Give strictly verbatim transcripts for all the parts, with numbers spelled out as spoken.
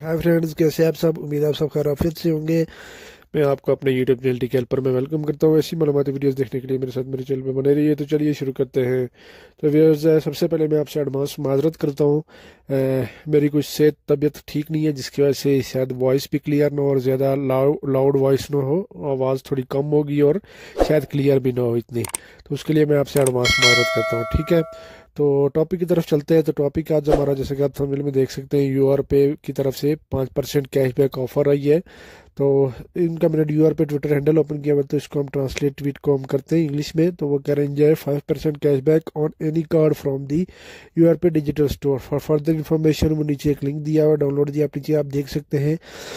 Hi friends, कैसे हैं आप सब। उम्मीद है आप सब खैरियत से होंगे। मैं आपको अपने यूट्यूब चैनल टी हेल्पर में वेलकम करता हूँ। ऐसी मालूमाती वीडियोस देखने के लिए मेरे साथ मेरे चैनल पे बने रहिए। तो चलिए शुरू करते हैं। तो व्यूअर्स, सबसे पहले मैं आपसे एडवांस माजरत करता हूँ। अ, मेरी कुछ सेहत तबीयत ठीक नहीं है, जिसकी वजह से शायद वॉइस भी क्लियर ना हो और ज़्यादा लाउड लाउड वॉइस ना हो, आवाज़ थोड़ी कम होगी और शायद क्लियर भी ना हो इतनी। तो उसके लिए मैं आपसे एडवांस माजरत करता हूँ, ठीक है। तो टॉपिक की तरफ चलते हैं। तो टॉपिक आज हमारा, जैसे कि आप थंबनेल में देख सकते हैं, यूआर पे की तरफ से पाँच परसेंट कैशबैक ऑफर आई है। तो इनका मैंने यूआर पे ट्विटर हैंडल ओपन किया हुआ है, तो इसको हम ट्रांसलेट ट्वीट को हम करते हैं इंग्लिश में। तो वो कह रहे हैं, enjoy five percent cashback on any card from the UR pay digital store. For further information वो नीचे एक लिंक दिया हुआ है, डाउनलोड दिया, आप नीचे आप देख सकते हैं।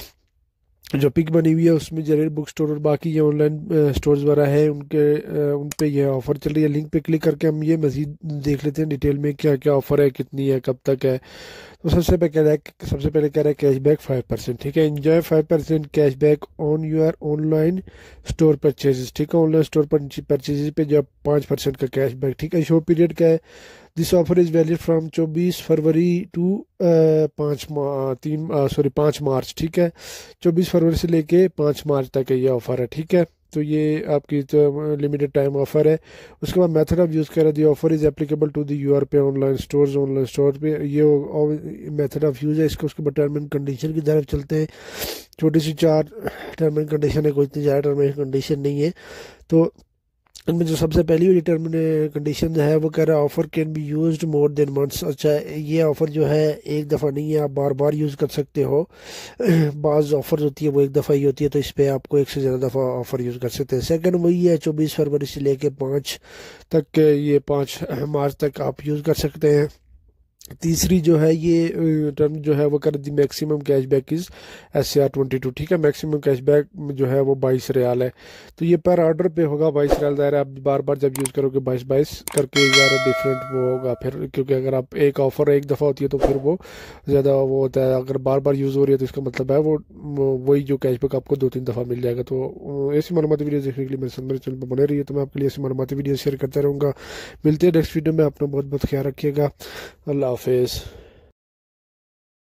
जो पिक बनी हुई है उसमें जनरल बुक स्टोर और बाकी ये ऑनलाइन स्टोर्स वगैरह है, उनके अ, उन पे ये ऑफर चल रही है। लिंक पे क्लिक करके हम ये मजीद देख लेते हैं डिटेल में क्या क्या ऑफर है, कितनी है, कब तक है। तो सबसे पहले कह रहा है सबसे पहले कह रहा है कैशबैक फाइव परसेंट, ठीक है। Enjoy five percent cashback on your online store purchases, ठीक है। ऑनलाइन स्टोर पर परचेजेस पे जो पाँच परसेंट का कैशबैक, ठीक है। शो पीरियड का है। This offer is valid from चौबीस फरवरी टू पाँच मा- तीन सॉरी पाँच मार्च, ठीक है। चौबीस फरवरी से लेके पाँच मार्च तक है ये ऑफर है, ठीक है। तो ये आपकी तो लिमिटेड टाइम ऑफर है। उसके बाद मेथड ऑफ यूज़ कह रहा है, offer is applicable to the UR pay online stores. Online store पे ये मेथड ऑफ यूज़ है इसका। उसके बाद टर्म एंड कंडीशन की तरफ चलते हैं। छोटी सी चार टर्म एंड कंडीशन है, कोई इतनी ज़्यादा टर्म एंड कंडीशन नहीं है। तो इनमें जो सबसे पहली वाली टर्म कंडीशन है वो कह रहा है, offer can be used more than months. अच्छा, ये ऑफर जो है एक दफ़ा नहीं है, आप बार बार यूज़ कर सकते हो। बाज़ ऑफर होती है वो एक दफ़ा ही होती है, तो इस पे आपको एक से ज़्यादा दफ़ा ऑफर यूज़ कर सकते हैं। सेकंड वही है, चौबीस फरवरी से लेके पाँच तक के, ये पाँच मार्च तक आप यूज़ कर सकते हैं। तीसरी जो है ये टर्म जो है वो कर दी, maximum cashback is S R twenty two, ठीक है। मैक्सिमम कैशबैक जो है वो बाईस रियाल है। तो ये पर ऑर्डर पे होगा बाईस रियाल। दायरा आप बार बार जब यूज़ करोगे बाईस बाईस करके ज़्यादा डिफरेंट वो होगा फिर, क्योंकि अगर आप एक ऑफर एक दफ़ा होती है तो फिर वो ज़्यादा वो होता है। अगर बार बार यूज़ हो रही है तो इसका मतलब है वो वो- वही जो कैशबैक आपको दो तीन दफ़ा मिल जाएगा। तो ऐसी मालूमाती वीडियो देखने के लिए मेरे साथ मेरे चैनल पर बने रही है। तो मैं आपके लिए ऐसी मालूमाती वीडियो शेयर करता रहूँगा। मिलते हैं नेक्स्ट वीडियो में। अपना बहुत बहुत ख्याल रखिएगा। अल्लाह हाफिज़।